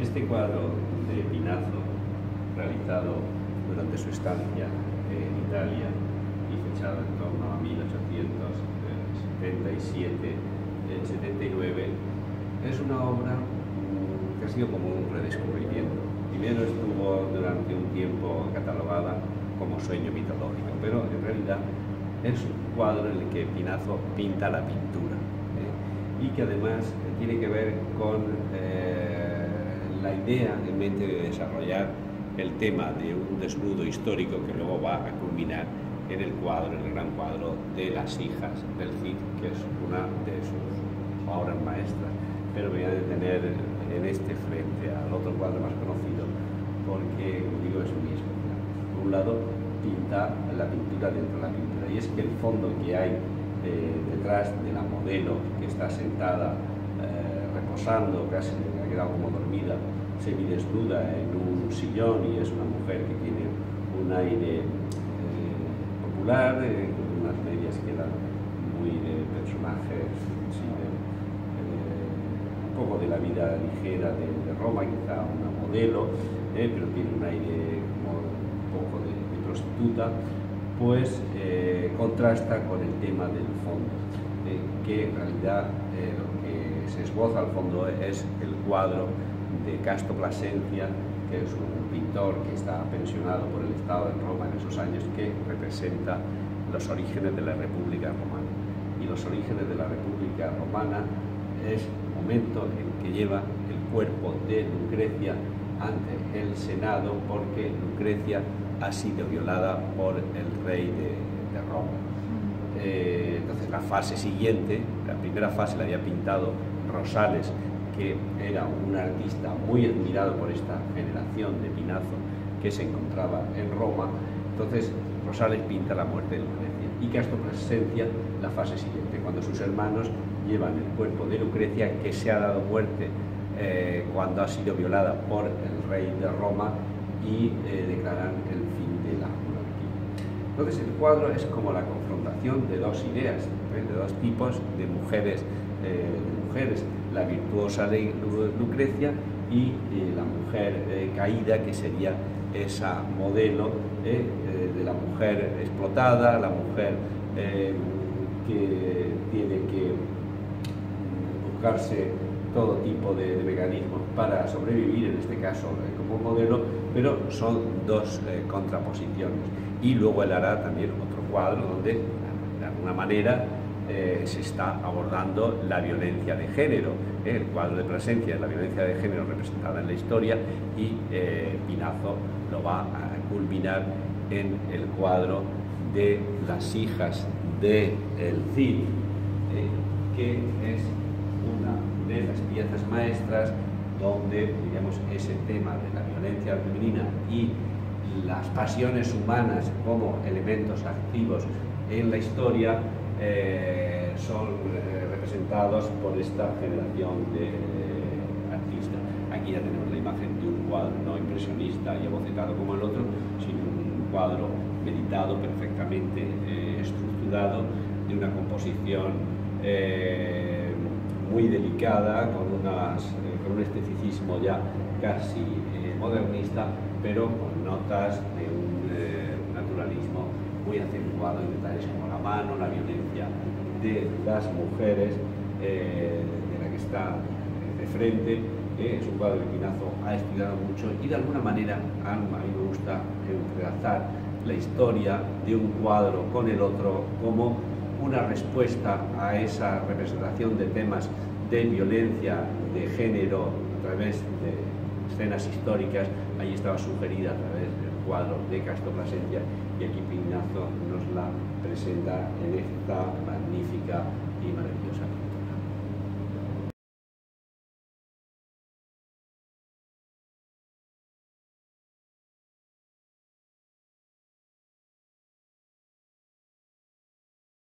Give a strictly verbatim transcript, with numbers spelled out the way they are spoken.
Este cuadro de Pinazo, realizado durante su estancia en Italia y fechado en torno a mil ochocientos setenta y siete setenta y nueve, es una obra que ha sido como un redescubrimiento. Primero estuvo durante un tiempo catalogada como sueño mitológico, pero en realidad es un cuadro en el que Pinazo pinta la pintura, ¿eh? Y que además tiene que ver con eh, la idea en mente de desarrollar el tema de un desnudo histórico que luego va a culminar en el cuadro, en el gran cuadro de Las hijas del Cid, que es una de sus obras maestras. Pero me voy a detener en este frente al otro cuadro más conocido, porque, como digo, es muy especial. Por un lado, pinta la pintura dentro de la pintura, y es que el fondo que hay eh, detrás de la modelo que está sentada, eh, reposando, casi ha quedado como dormida, semidesnuda en un sillón, y es una mujer que tiene un aire eh, popular, eh, con unas medias que eran muy de personajes, sí, de, eh, un poco de la vida ligera de, de Roma, quizá una modelo, eh, pero tiene un aire como un poco de, de prostituta, pues eh, contrasta con el tema del fondo, eh, que en realidad eh, lo que se esboza al fondo es el cuadro de Casto Plasencia, que es un pintor que está pensionado por el Estado de Roma en esos años, que representa los orígenes de la República Romana. Y los orígenes de la República Romana es el momento en que lleva el cuerpo de Lucrecia ante el Senado, porque Lucrecia ha sido violada por el rey de, de Roma. Eh, entonces la fase siguiente, la primera fase la había pintado Rosales, que era un artista muy admirado por esta generación de Pinazo que se encontraba en Roma. Entonces Rosales pinta la muerte de Lucrecia y Casto Plasencia la fase siguiente, cuando sus hermanos llevan el cuerpo de Lucrecia, que se ha dado muerte eh, cuando ha sido violada por el rey de Roma, y eh, declaran el fin de la monarquía. Entonces el cuadro es como la confrontación de dos ideas, ¿eh? de dos tipos de mujeres, eh, de mujeres, la virtuosa de Lucrecia y eh, la mujer eh, caída, que sería esa modelo eh, eh, de la mujer explotada, la mujer eh, que tiene que buscarse todo tipo de, de mecanismos para sobrevivir, en este caso eh, como modelo, pero son dos eh, contraposiciones. Y luego él hará también otro cuadro donde, de alguna manera, eh, se está abordando la violencia de género. Eh, el cuadro de Plasencia es la violencia de género representada en la historia, y eh, Pinazo lo va a culminar en el cuadro de Las hijas del Cid, eh, que es una de las piezas maestras donde, digamos, ese tema de la violencia femenina y las pasiones humanas como elementos activos en la historia eh, son eh, representados por esta generación de eh, artistas. Aquí ya tenemos la imagen de un cuadro no impresionista y abocetado como el otro, sino un cuadro meditado, perfectamente eh, estructurado, de una composición eh, muy delicada, con, unas, eh, con un esteticismo ya casi eh, modernista, pero con notas de un eh, naturalismo muy acentuado en detalles como la mano, la violencia de las mujeres, eh, de la que está de frente. Eh, es un cuadro que Pinazo ha estudiado mucho, y de alguna manera a mí me gusta entrelazar la historia de un cuadro con el otro como una respuesta a esa representación de temas de violencia de género a través de escenas históricas. Ahí estaba sugerida a través del cuadro de Casto Plasencia, y aquí Pinazo nos la presenta en esta magnífica y maravillosa